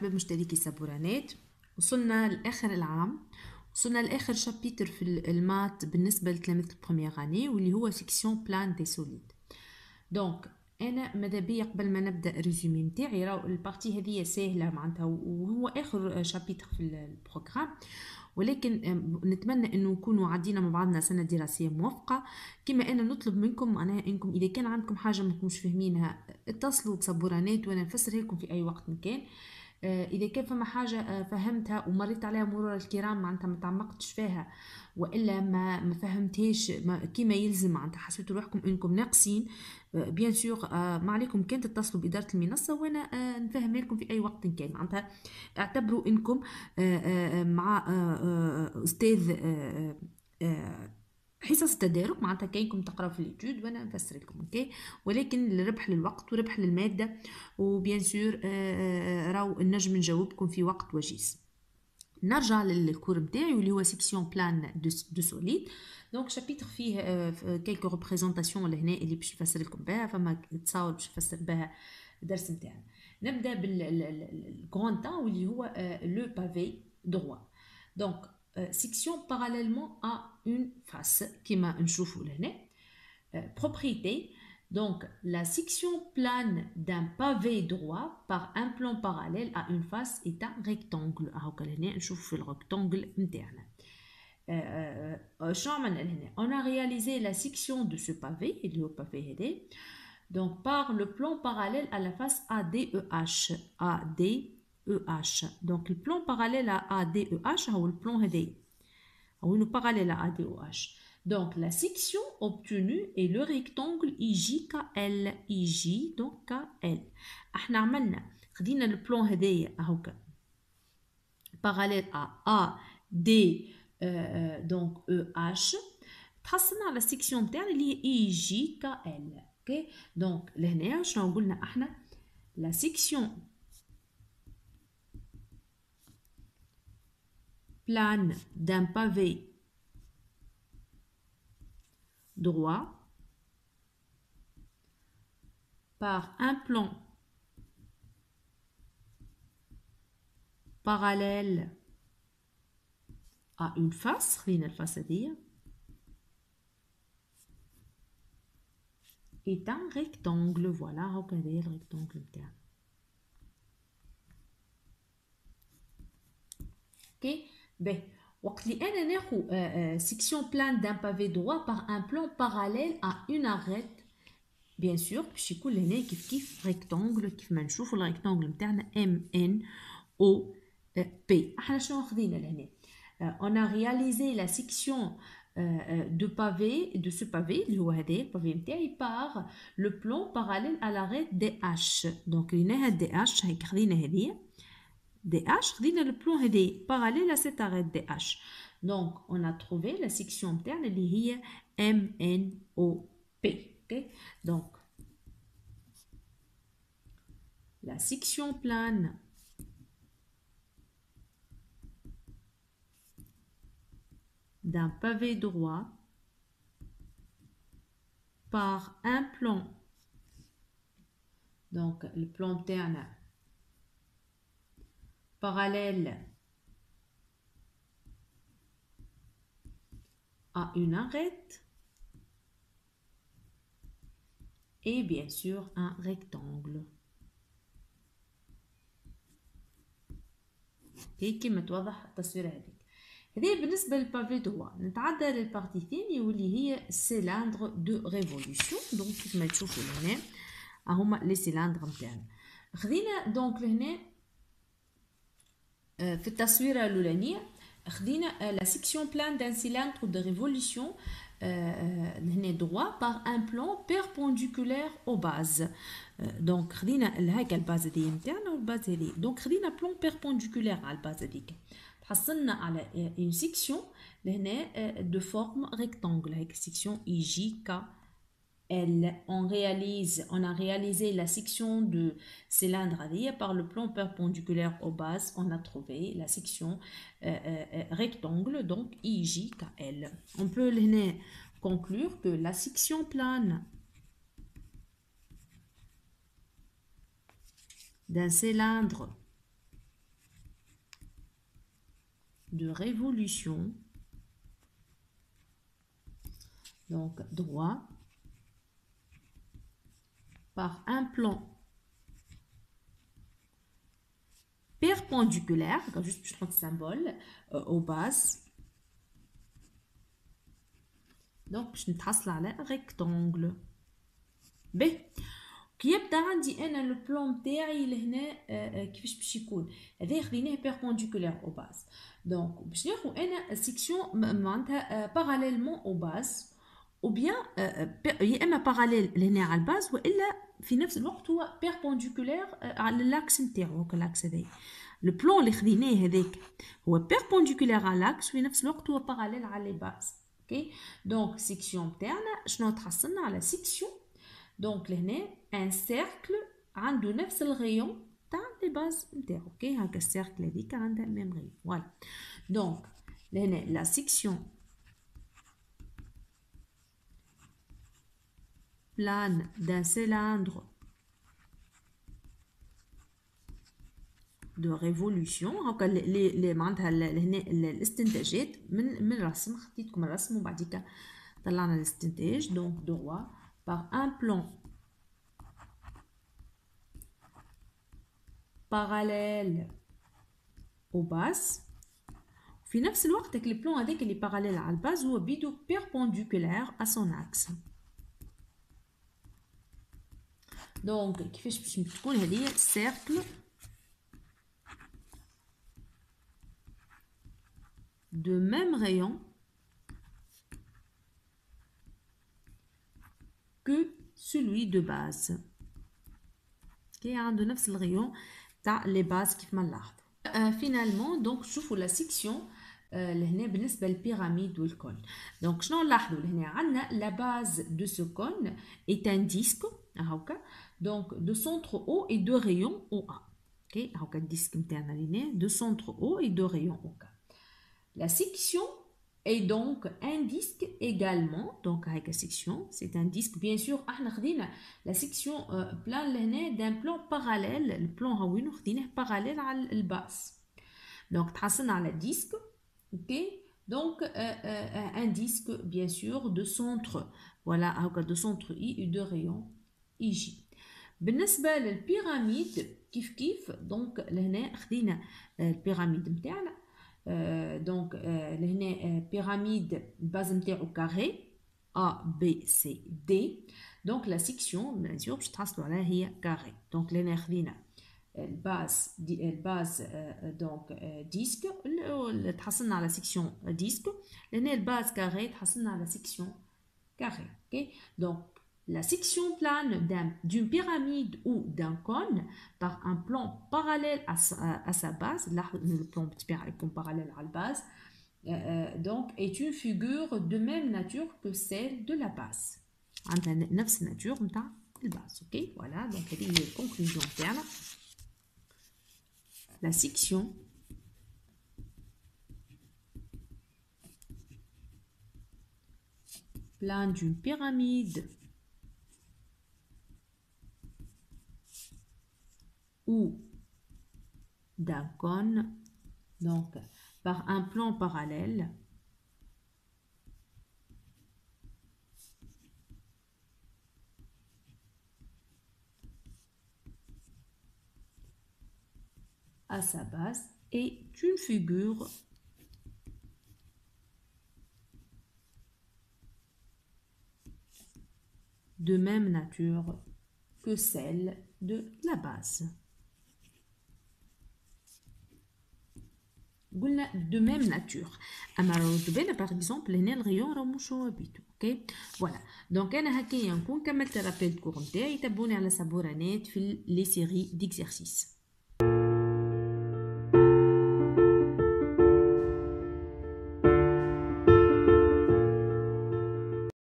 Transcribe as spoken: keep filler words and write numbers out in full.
أحباب مشتركي سبورانات. وصلنا لآخر العام، وصلنا لآخر شابيتر في المات بالنسبة لتلاميذ البروميير اني واللي هو سيكسيون بلان دي سوليد. دونك انا ماذا بيا قبل ما نبدا الريزومي نتاعي، راهو البارتي هذه ساهله معناتها وهو اخر شابيتر في البروغرام، ولكن نتمنى انه نكونوا عدينا مع بعضنا سنه دراسيه موفقه. كما انا نطلب منكم معناها انكم اذا كان عندكم حاجه ما تكونوش فاهمينها اتصلوا بسبورانات وانا نفسرها لكم في اي وقت مكان. اذا كان فما حاجه فهمتها ومريت عليها مرور الكرام معناتها ما تعمقتش فيها والا ما ما فهمتهاش كما يلزم معناتها حسيتوا روحكم انكم ناقصين، بيان سور ما عليكم كان تتصلوا باداره المنصه وانا نفهم لكم في اي وقت كان. معناتها اعتبروا انكم مع استاذ حصص التدارك، معناتها كاينكم تقراو في اليوتيوب وانا نفسر لكم اوكي، ولكن لربح للوقت وربح للماده، وبيان سور راهو نجم نجاوبكم في وقت وجيز. نرجع للكور نتاعي واللي هو سيكسيون بلان دو سوليد. دونك شابيتر فيه كيلكو ريبريزونطاسيون لهنا اللي باش نفسر لكم بها، فما تصاور باش نفسر بها الدرس نتاعنا. نبدا بالكرون تا واللي هو لو بافي دروا. دونك section parallèlement à une face كما نشوفوا لهنا. Propriété, donc la section plane d'un pavé droit par un plan parallèle à une face est un rectangle. هاكا لهنا نشوف في الريكتانجل نتاعنا. شنو عملنا لهنا؟ On a réalisé la section de ce pavé اللي هو pavé هذا. Donc par le plan parallèle à la face A D E H. A D E H. Donc le plan parallèle à A D E H هو le plan هذا. هو انه parallèle à A D E H. Donc la section obtenue est le rectangle I J K L. I J donc K L. احنا عملنا خدينا البلان هذايا هاكا parallèle à A D donc E H، تحصلنا على السيكسيون نتاعنا اللي هي I J K L. اوكي دونك لهنا شنو قلنا احنا؟ la section plane d'un pavé droit par un plan parallèle à une face, خلينا الفاس هذيا، est un rectangle. voilà هاكا هذايا الريكتانجل نتاعنا. اوكي باهي وقت اللي انا ناخذ سيكسيون بلان دان بافي دروا باغ ان بلان باراليل ا اون اريت، بيان سور باش يكون لهنا كيف كيف ريكتانجل كيف ما نشوفوا الريكتانجل نتاعنا ام ان او بي. احنا شنو خدينا لهنا؟ on a réalisé la section de pavé de ce pavé اللي هو هذا البافي نتاعي par le plan parallèle à l'arête دي H. دونك ليناها دي H هيك خدينا هذه دي H، خدينا le plan هذا parallèle à cette arête دي H. donc on a trouvé la section نتاعنا اللي هي M N O P. ok donc la section plane d'un pavé droit par un plan, donc le plan interne parallèle à une arête et bien sûr un rectangle. هيك كما توضح التصوير هذيك. هذه بالنسبة للبافي دروا. نتعدى للبارتي الثانية واللي هي سيلاندر دو ريفوليسيون. دونك كيف ما تشوفوا هنا هما لي سيلاندر نتاعنا. خدينا دونك لهنا في التصويرة الأولانية خدينا لا سيكسيون بلان دان سيلاندر دو ريفوليسيون لهنا دروا باغ ان بلان بيربونديكولير او باز. دونك خدينا هكا الباز هذيا نتاعنا والباز هذي. دونك خدينا بلان بيربونديكولير على الباز هذيك، حصلنا على une section لهنا de forme rectangle هيك section I J K L. on réalise on a réalisé la section de cylindre هذيا par le plan perpendiculaire aux bases. on a trouvé la section euh, euh, rectangle donc I J K L. on peut لهنا conclure que la section plane d'un cylindre de révolution, donc droit, par un plan perpendiculaire, juste je prends le symbole, euh, aux bases. Donc je نتحصل على rectangle. ب كي يبدا عندي انا لو بلان تاعي لهنا كيفاش باش يكون هذا خديناه بيربونديكولير او باز. دونك باش ناخذ انا سيكسيون معناتها باراليلمون او باز او بيان يا اما باراليل لهنا على الباز والا في نفس الوقت هو بيربونديكولير على الاكس نتاعو. هكا الاكس هذايا لو بلان اللي خديناه هذاك هو بيربونديكولير على الاكس وفي نفس الوقت هو باراليل على لي باز. اوكي دونك سيكسيون تاعنا شنو تحصلنا على سيكسيون دونك لهنا ان سيركل عنده نفس الغيون تاع لي باز نتاعو. اوكي هكا السيركل هذيك عندها ميم غيون. فوالا دونك لهنا لا سيكسيون plane d'un cylindre de révolution. هكا اللي معناتها هنا الاستنتاجات من من الرسم خديتكم الرسم وبعديك طلعنا الاستنتاج. دونك droit par un plan parallèle aux bases. في نفس الوقت هاك البلان هذاك اللي باراليل على الباز هو بيدو perpendiculaire à son axe. دونك كيفاش باش تكون هذه cercle de même rayon que celui de base. كي عنده نفس الغيون تاع لي باز كيف ما نلاحظوا. فينالمون دونك شوفوا لا سيكسيون لهنا بالنسبه للبيراميد والكون. دونك شنو نلاحظوا لهنا عندنا لا باز دو سو كون est un disque هاكا دونك دو سونتر او et دو رayons او ا. اوكي هاكا الديسك نتاعنا لهنا دو سونتر او et دو rayons او ا. La section est donc un disque également. Donc avec la section, c'est un disque. Bien sûr, on a la section euh, plan d'un plan parallèle. Le plan هاوينو خديناه parallèle على الباس. Donc تحصلنا على disque. Ok. Donc euh, euh, un disque bien sûr de centre. Voilà, de centre I et de rayon I J. بالنسبة للبيراميد كيف كيف. Donc لهنا خدينا البيراميد نتاعنا. Euh, donc euh, لهنا euh, pyramide base نتاعو carré A B C D. donc la section bien sûr باش تحصلوا عليها هي carré. donc لهنا خدينا الباز دي الباز دونك ديسك تحصلنا على سيكسيون ديسك. لهنا الباز carré تحصلنا على سيكسيون carré. ok donc la section plane d'une pyramide ou d'un cône par un plan parallèle à sa, à sa base, là le plan parallèle à la base, euh, donc est une figure de même nature que celle de la base. نفس nature نتاع الباز. ok voilà donc هذه هي الكونكلوجيون تاعنا. la section plane d'une pyramide ou d'un cône, donc par un plan parallèle à sa base est une figure de même nature que celle de la base. قلنا de même nature. اما ردبنا باغ اكزومبل هنا الغيون راه مش هو بيتو. اوكي فوالا دونك انا هكايا نكون كملت الرابيل كور نتاعي. تابعوني على سبورانات في لي سيري ديكزارسيس.